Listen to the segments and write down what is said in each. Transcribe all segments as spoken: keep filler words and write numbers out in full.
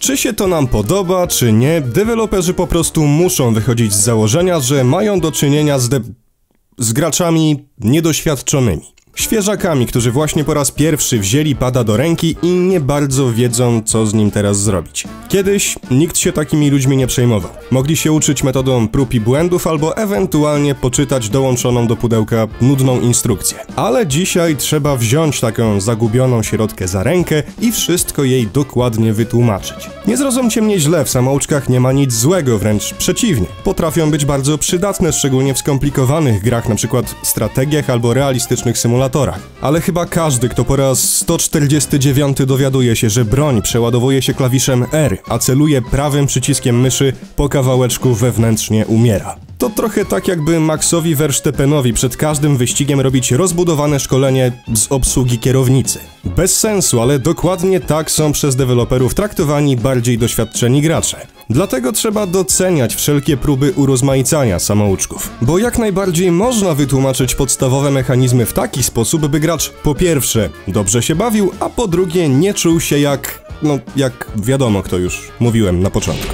Czy się to nam podoba, czy nie, deweloperzy po prostu muszą wychodzić z założenia, że mają do czynienia z, de z graczami niedoświadczonymi. Świeżakami, którzy właśnie po raz pierwszy wzięli pada do ręki i nie bardzo wiedzą, co z nim teraz zrobić. Kiedyś nikt się takimi ludźmi nie przejmował. Mogli się uczyć metodą prób i błędów albo ewentualnie poczytać dołączoną do pudełka nudną instrukcję. Ale dzisiaj trzeba wziąć taką zagubioną środkę za rękę i wszystko jej dokładnie wytłumaczyć. Nie zrozumcie mnie źle, w samouczkach nie ma nic złego, wręcz przeciwnie. Potrafią być bardzo przydatne, szczególnie w skomplikowanych grach, np. strategiach albo realistycznych symulatorach. Ale chyba każdy, kto po raz sto czterdziesty dziewiąty dowiaduje się, że broń przeładowuje się klawiszem R, a celuje prawym przyciskiem myszy, po kawałeczku wewnętrznie umiera. To trochę tak, jakby Maxowi Verstappenowi przed każdym wyścigiem robić rozbudowane szkolenie z obsługi kierownicy. Bez sensu, ale dokładnie tak są przez deweloperów traktowani bardziej doświadczeni gracze. Dlatego trzeba doceniać wszelkie próby urozmaicania samouczków. Bo jak najbardziej można wytłumaczyć podstawowe mechanizmy w taki sposób, by gracz po pierwsze dobrze się bawił, a po drugie nie czuł się jak... no jak wiadomo kto, już mówiłem na początku.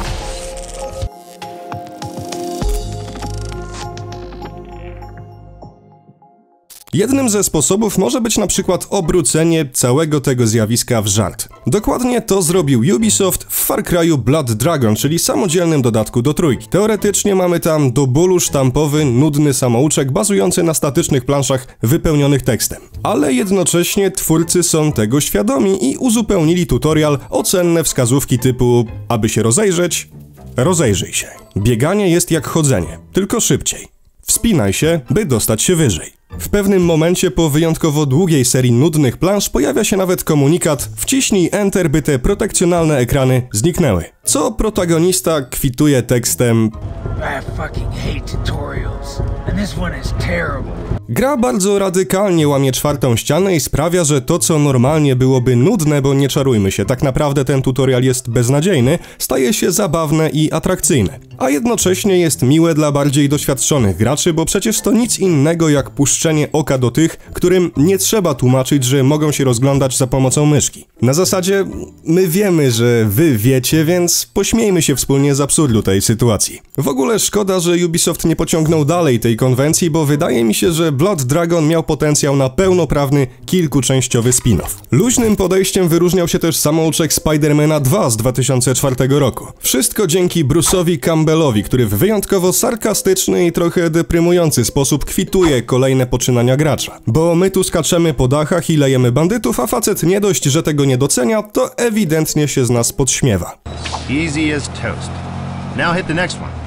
Jednym ze sposobów może być na przykład obrócenie całego tego zjawiska w żart. Dokładnie to zrobił Ubisoft w Far Cry'u Blood Dragon, czyli samodzielnym dodatku do trójki. Teoretycznie mamy tam do bólu sztampowy, nudny samouczek bazujący na statycznych planszach wypełnionych tekstem. Ale jednocześnie twórcy są tego świadomi i uzupełnili tutorial o cenne wskazówki typu: aby się rozejrzeć, rozejrzyj się. Bieganie jest jak chodzenie, tylko szybciej. Wspinaj się, by dostać się wyżej. W pewnym momencie po wyjątkowo długiej serii nudnych plansz pojawia się nawet komunikat: wciśnij Enter, by te protekcjonalne ekrany zniknęły. Co protagonista kwituje tekstem: I fucking hate tutorials, and this one is terrible. Gra bardzo radykalnie łamie czwartą ścianę i sprawia, że to, co normalnie byłoby nudne, bo nie czarujmy się, tak naprawdę ten tutorial jest beznadziejny, staje się zabawne i atrakcyjne. A jednocześnie jest miłe dla bardziej doświadczonych graczy, bo przecież to nic innego jak puszczenie oka do tych, którym nie trzeba tłumaczyć, że mogą się rozglądać za pomocą myszki. Na zasadzie, my wiemy, że wy wiecie, więc pośmiejmy się wspólnie z absurdu tej sytuacji. W ogóle szkoda, że Ubisoft nie pociągnął dalej tej konwencji, bo wydaje mi się, że Blood Dragon miał potencjał na pełnoprawny, kilkuczęściowy spin-off. Luźnym podejściem wyróżniał się też samouczek Spidermana dwa z dwa tysiące czwartego roku. Wszystko dzięki Bruce'owi Campbellowi, który w wyjątkowo sarkastyczny i trochę deprymujący sposób kwituje kolejne poczynania gracza. Bo my tu skaczemy po dachach i lejemy bandytów, a facet nie dość, że tego nie docenia, to ewidentnie się z nas podśmiewa. Easy as toast. Now hit the next one.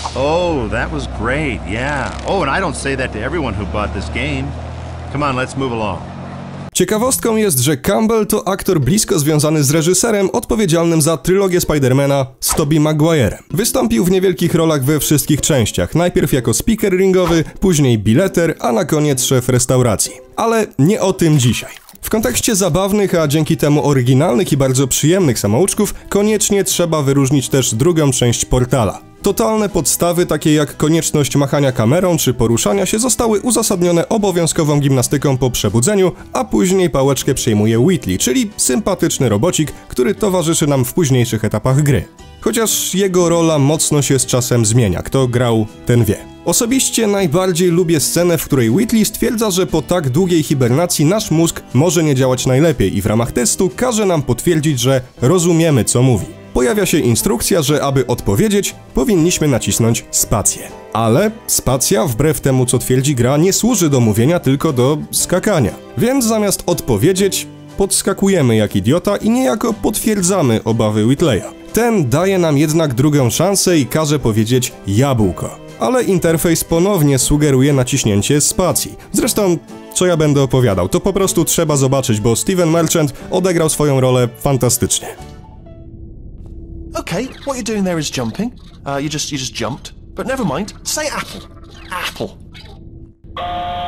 Oh, that was great, yeah. Oh, and I don't say that to everyone who bought this game. Come on, let's move along. Ciekawostką jest, że Campbell to aktor blisko związany z reżyserem odpowiedzialnym za trylogię Spidermana z Tobey Maguire'em. Wystąpił w niewielkich rolach we wszystkich częściach, najpierw jako speaker ringowy, później bileter, a na koniec szef restauracji. Ale nie o tym dzisiaj. W kontekście zabawnych, a dzięki temu oryginalnych i bardzo przyjemnych samouczków, koniecznie trzeba wyróżnić też drugą część Portala. Totalne podstawy, takie jak konieczność machania kamerą czy poruszania się, zostały uzasadnione obowiązkową gimnastyką po przebudzeniu, a później pałeczkę przejmuje Whitley, czyli sympatyczny robocik, który towarzyszy nam w późniejszych etapach gry. Chociaż jego rola mocno się z czasem zmienia, kto grał, ten wie. Osobiście najbardziej lubię scenę, w której Whitley stwierdza, że po tak długiej hibernacji nasz mózg może nie działać najlepiej i w ramach testu każe nam potwierdzić, że rozumiemy, co mówi. Pojawia się instrukcja, że aby odpowiedzieć, powinniśmy nacisnąć spację. Ale spacja, wbrew temu co twierdzi gra, nie służy do mówienia, tylko do skakania. Więc zamiast odpowiedzieć, podskakujemy jak idiota i niejako potwierdzamy obawy Whitleya. Ten daje nam jednak drugą szansę i każe powiedzieć jabłko. Ale interfejs ponownie sugeruje naciśnięcie spacji. Zresztą, co ja będę opowiadał, to po prostu trzeba zobaczyć, bo Steven Merchant odegrał swoją rolę fantastycznie. Okay, what you're doing there is jumping. Uh, you just you just jumped. But never mind. Say apple. Apple.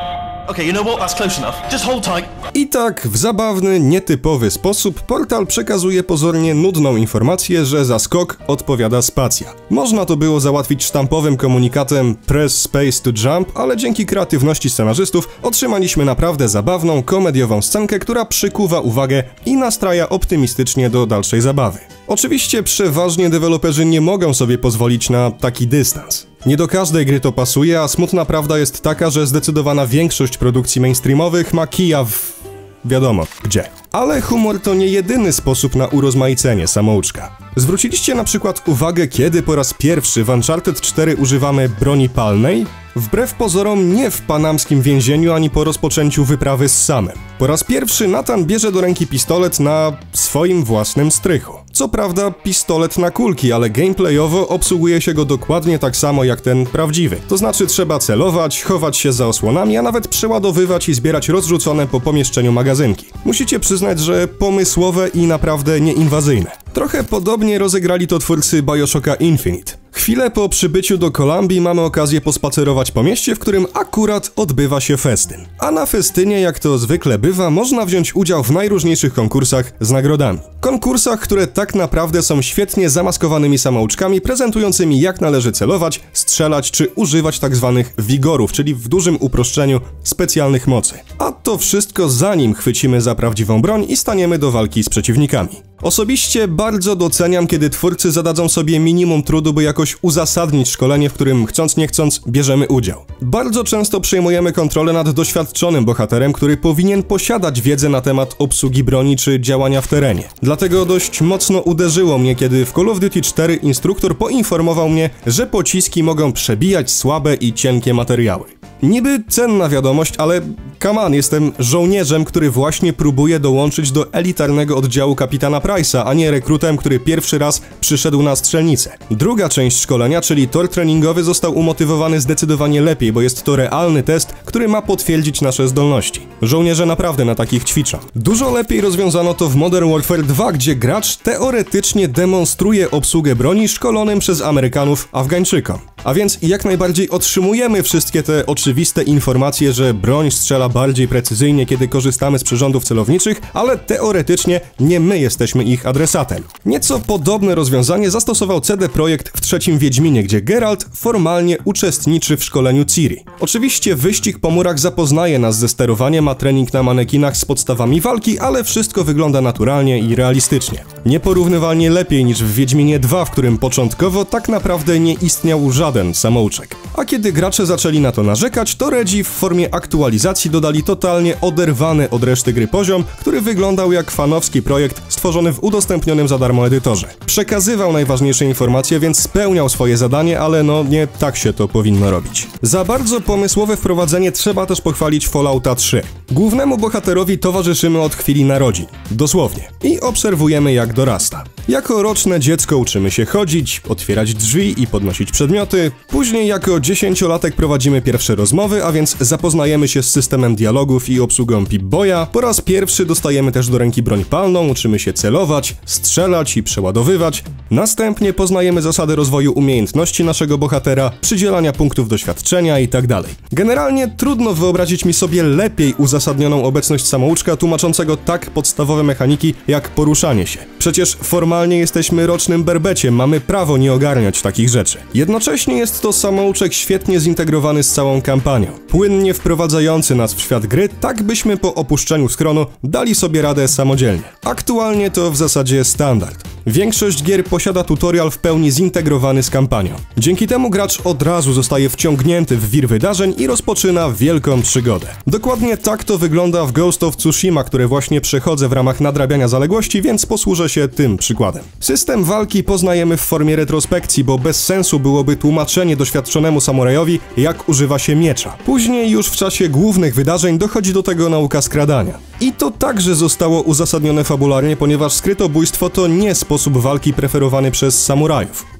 Okay, you know what? That's close enough. Just hold tight. I tak, w zabawny, nietypowy sposób Portal przekazuje pozornie nudną informację, że za skok odpowiada spacja. Można to było załatwić sztampowym komunikatem press space to jump, ale dzięki kreatywności scenarzystów otrzymaliśmy naprawdę zabawną, komediową scenkę, która przykuwa uwagę i nastraja optymistycznie do dalszej zabawy. Oczywiście przeważnie deweloperzy nie mogą sobie pozwolić na taki dystans. Nie do każdej gry to pasuje, a smutna prawda jest taka, że zdecydowana większość produkcji mainstreamowych ma kija w... wiadomo gdzie. Ale humor to nie jedyny sposób na urozmaicenie samouczka. Zwróciliście na przykład uwagę, kiedy po raz pierwszy w Uncharted cztery używamy broni palnej? Wbrew pozorom nie w panamskim więzieniu, ani po rozpoczęciu wyprawy z Samem. Po raz pierwszy Nathan bierze do ręki pistolet na swoim własnym strychu. Co prawda pistolet na kulki, ale gameplayowo obsługuje się go dokładnie tak samo jak ten prawdziwy. To znaczy trzeba celować, chować się za osłonami, a nawet przeładowywać i zbierać rozrzucone po pomieszczeniu magazynki. Musicie przyznać, że pomysłowe i naprawdę nieinwazyjne. Trochę podobnie rozegrali to twórcy BioShocka Infinite. Chwilę po przybyciu do Kolumbii mamy okazję pospacerować po mieście, w którym akurat odbywa się festyn. A na festynie, jak to zwykle bywa, można wziąć udział w najróżniejszych konkursach z nagrodami. Konkursach, które tak naprawdę są świetnie zamaskowanymi samouczkami, prezentującymi jak należy celować, strzelać czy używać tzw. wigorów, czyli w dużym uproszczeniu specjalnych mocy. A to wszystko zanim chwycimy za prawdziwą broń i staniemy do walki z przeciwnikami. Osobiście bardzo doceniam, kiedy twórcy zadadzą sobie minimum trudu, by jakoś uzasadnić szkolenie, w którym chcąc nie chcąc bierzemy udział. Bardzo często przejmujemy kontrolę nad doświadczonym bohaterem, który powinien posiadać wiedzę na temat obsługi broni czy działania w terenie. Dlatego dość mocno uderzyło mnie, kiedy w Call of Duty cztery instruktor poinformował mnie, że pociski mogą przebijać słabe i cienkie materiały. Niby cenna wiadomość, ale come on, jestem żołnierzem, który właśnie próbuje dołączyć do elitarnego oddziału kapitana Price'a, a nie rekrutem, który pierwszy raz przyszedł na strzelnicę. Druga część szkolenia, czyli tor treningowy, został umotywowany zdecydowanie lepiej, bo jest to realny test, który ma potwierdzić nasze zdolności. Żołnierze naprawdę na takich ćwiczą. Dużo lepiej rozwiązano to w Modern Warfare dwa, gdzie gracz teoretycznie demonstruje obsługę broni szkolonym przez Amerykanów Afgańczykom. A więc jak najbardziej otrzymujemy wszystkie te oczywiste informacje, że broń strzela bardziej precyzyjnie, kiedy korzystamy z przyrządów celowniczych, ale teoretycznie nie my jesteśmy ich adresatem. Nieco podobne rozwiązanie zastosował C D Projekt w trzecim Wiedźminie, gdzie Geralt formalnie uczestniczy w szkoleniu Ciri. Oczywiście wyścig po murach zapoznaje nas ze sterowaniem, a trening na manekinach z podstawami walki, ale wszystko wygląda naturalnie i realistycznie. Nieporównywalnie lepiej niż w Wiedźminie dwa, w którym początkowo tak naprawdę nie istniał żaden samouczek. A kiedy gracze zaczęli na to narzekać, to Redzi w formie aktualizacji dodali totalnie oderwany od reszty gry poziom, który wyglądał jak fanowski projekt stworzony w udostępnionym za darmo edytorze. Przekazywał najważniejsze informacje, więc spełniał swoje zadanie, ale no nie tak się to powinno robić. Za bardzo pomysłowe wprowadzenie trzeba też pochwalić Fallouta trzy. Głównemu bohaterowi towarzyszymy od chwili narodzin, dosłownie, i obserwujemy jak dorasta. Jako roczne dziecko uczymy się chodzić, otwierać drzwi i podnosić przedmioty. Później jako dziesięciolatek prowadzimy pierwsze rozmowy, a więc zapoznajemy się z systemem dialogów i obsługą Pip-Boya. Po raz pierwszy dostajemy też do ręki broń palną, uczymy się celować, strzelać i przeładowywać. Następnie poznajemy zasady rozwoju umiejętności naszego bohatera, przydzielania punktów doświadczenia itd. Generalnie trudno wyobrazić mi sobie lepiej uzasadnioną obecność samouczka tłumaczącego tak podstawowe mechaniki jak poruszanie się. Przecież formalnie jesteśmy rocznym berbeciem, mamy prawo nie ogarniać takich rzeczy. Jednocześnie jest to samouczek świetnie zintegrowany z całą kampanią, płynnie wprowadzający nas w świat gry, tak byśmy po opuszczeniu schronu dali sobie radę samodzielnie. Aktualnie to w zasadzie standard. Większość gier posiada tutorial w pełni zintegrowany z kampanią. Dzięki temu gracz od razu zostaje wciągnięty w wir wydarzeń i rozpoczyna wielką przygodę. Dokładnie tak to wygląda w Ghost of Tsushima, które właśnie przechodzę w ramach nadrabiania zaległości, więc posłużę się tym przykładem. System walki poznajemy w formie retrospekcji, bo bez sensu byłoby tłumaczenie doświadczonemu samurajowi, jak używa się miecza. Później już w czasie głównych wydarzeń dochodzi do tego nauka skradania. I to także zostało uzasadnione fabularnie, ponieważ skrytobójstwo to nie sposób walki preferowany przez samurajów.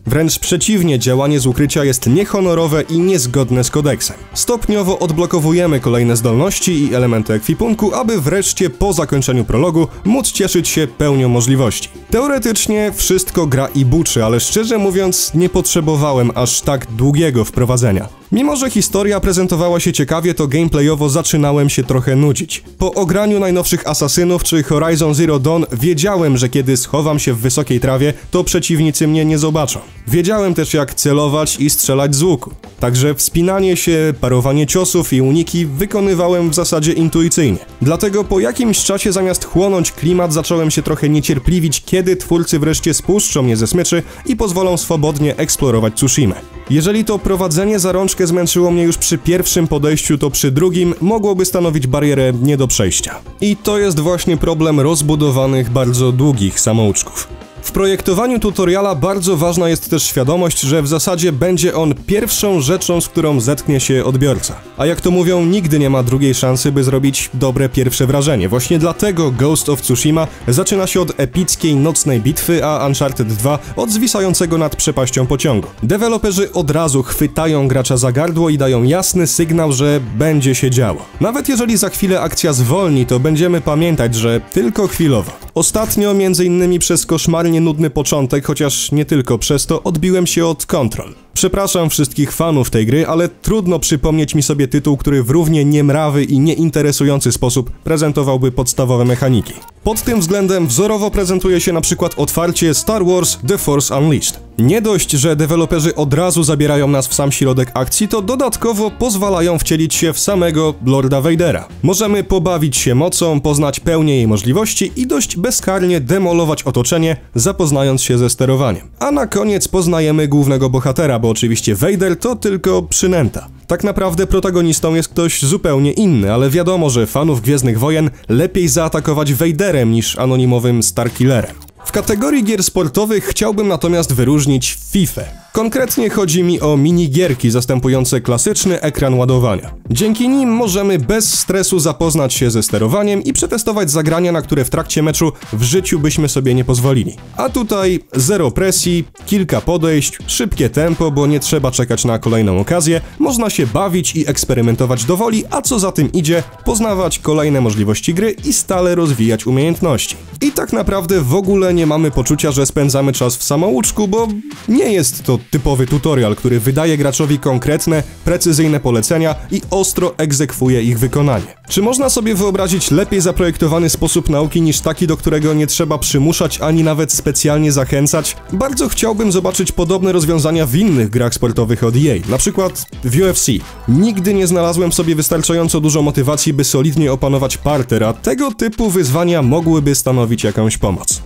Wręcz przeciwnie, działanie z ukrycia jest niehonorowe i niezgodne z kodeksem. Stopniowo odblokowujemy kolejne zdolności i elementy ekwipunku, aby wreszcie po zakończeniu prologu móc cieszyć się pełnią możliwości. Teoretycznie wszystko gra i buczy, ale szczerze mówiąc nie potrzebowałem aż tak długiego wprowadzenia. Mimo że historia prezentowała się ciekawie, to gameplayowo zaczynałem się trochę nudzić. Po ograniu najnowszych Asasynów czy Horizon Zero Dawn wiedziałem, że kiedy schowam się w wysokiej trawie, to przeciwnicy mnie nie zobaczą. Wiedziałem też jak celować i strzelać z łuku. Także wspinanie się, parowanie ciosów i uniki wykonywałem w zasadzie intuicyjnie. Dlatego po jakimś czasie zamiast chłonąć klimat zacząłem się trochę niecierpliwić, kiedy twórcy wreszcie spuszczą mnie ze smyczy i pozwolą swobodnie eksplorować Tsushimę. Jeżeli to prowadzenie za rączkę zmęczyło mnie już przy pierwszym podejściu, to przy drugim mogłoby stanowić barierę nie do przejścia. I to jest właśnie problem rozbudowanych, bardzo długich samouczków. W projektowaniu tutoriala bardzo ważna jest też świadomość, że w zasadzie będzie on pierwszą rzeczą, z którą zetknie się odbiorca. A jak to mówią, nigdy nie ma drugiej szansy, by zrobić dobre pierwsze wrażenie. Właśnie dlatego Ghost of Tsushima zaczyna się od epickiej nocnej bitwy, a Uncharted dwa od zwisającego nad przepaścią pociągu. Deweloperzy od razu chwytają gracza za gardło i dają jasny sygnał, że będzie się działo. Nawet jeżeli za chwilę akcja zwolni, to będziemy pamiętać, że tylko chwilowo. Ostatnio, między innymi przez koszmarnie nudny początek, chociaż nie tylko przez to, odbiłem się od Control. Przepraszam wszystkich fanów tej gry, ale trudno przypomnieć mi sobie tytuł, który w równie niemrawy i nieinteresujący sposób prezentowałby podstawowe mechaniki. Pod tym względem wzorowo prezentuje się na przykład otwarcie Star Wars The Force Unleashed. Nie dość, że deweloperzy od razu zabierają nas w sam środek akcji, to dodatkowo pozwalają wcielić się w samego Lorda Vadera. Możemy pobawić się mocą, poznać pełnię jej możliwości i dość bezkarnie demolować otoczenie, zapoznając się ze sterowaniem. A na koniec poznajemy głównego bohatera, bo oczywiście Vader to tylko przynęta. Tak naprawdę protagonistą jest ktoś zupełnie inny, ale wiadomo, że fanów Gwiezdnych Wojen lepiej zaatakować Vaderem niż anonimowym Starkillerem. W kategorii gier sportowych chciałbym natomiast wyróżnić FIFA. Konkretnie chodzi mi o minigierki zastępujące klasyczny ekran ładowania. Dzięki nim możemy bez stresu zapoznać się ze sterowaniem i przetestować zagrania, na które w trakcie meczu w życiu byśmy sobie nie pozwolili. A tutaj zero presji, kilka podejść, szybkie tempo, bo nie trzeba czekać na kolejną okazję, można się bawić i eksperymentować do woli, a co za tym idzie, poznawać kolejne możliwości gry i stale rozwijać umiejętności. I tak naprawdę w ogóle nie mamy poczucia, że spędzamy czas w samouczku, bo nie jest to typowy tutorial, który wydaje graczowi konkretne, precyzyjne polecenia i ostro egzekwuje ich wykonanie. Czy można sobie wyobrazić lepiej zaprojektowany sposób nauki niż taki, do którego nie trzeba przymuszać ani nawet specjalnie zachęcać? Bardzo chciałbym zobaczyć podobne rozwiązania w innych grach sportowych od E A, na przykład w U F C. Nigdy nie znalazłem w sobie wystarczająco dużo motywacji, by solidnie opanować parter, a tego typu wyzwania mogłyby stanowić jakąś pomoc.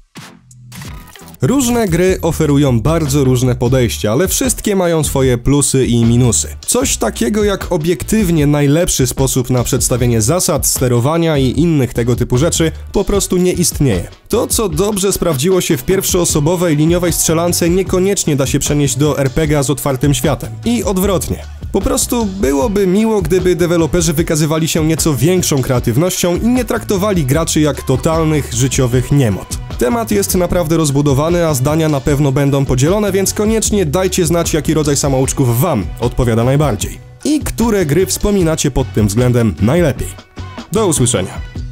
Różne gry oferują bardzo różne podejścia, ale wszystkie mają swoje plusy i minusy. Coś takiego jak obiektywnie najlepszy sposób na przedstawienie zasad, sterowania i innych tego typu rzeczy po prostu nie istnieje. To, co dobrze sprawdziło się w pierwszoosobowej liniowej strzelance, niekoniecznie da się przenieść do er pe ga z otwartym światem. I odwrotnie. Po prostu byłoby miło, gdyby deweloperzy wykazywali się nieco większą kreatywnością i nie traktowali graczy jak totalnych, życiowych niemot. Temat jest naprawdę rozbudowany, a zdania na pewno będą podzielone, więc koniecznie dajcie znać, jaki rodzaj samouczków wam odpowiada najbardziej. I które gry wspominacie pod tym względem najlepiej. Do usłyszenia.